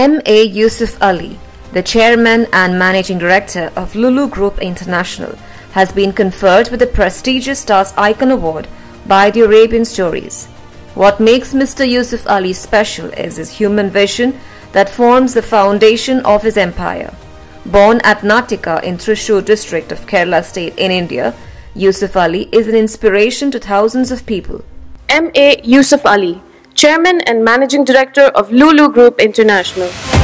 M.A. Yusuff Ali, the chairman and managing director of Lulu Group International, has been conferred with the prestigious TAS ICON award by the Arabian Stories. What makes Mr. Yusuff Ali special is his human vision that forms the foundation of his empire. Born at Natika in Thrissur district of Kerala state in India, Yusuff Ali is an inspiration to thousands of people. M.A. Yusuff Ali, Chairman and Managing Director of Lulu Group International.